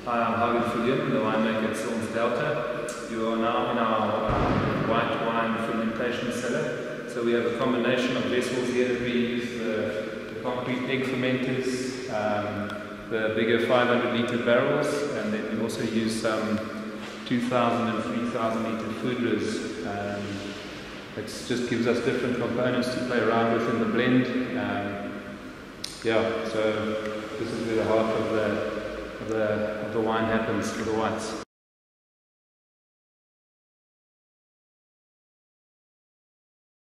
Hi, I'm Hagen Viljoen, the winemaker at Solms-Delta. You are now in our white wine fermentation cellar. So we have a combination of vessels here. We use the concrete egg fermenters, the bigger 500 litre barrels, and then we also use some 2,000 and 3,000 litre foodlers. It just gives us different components to play around with in the blend. So this is where the heart of the wine happens for the whites.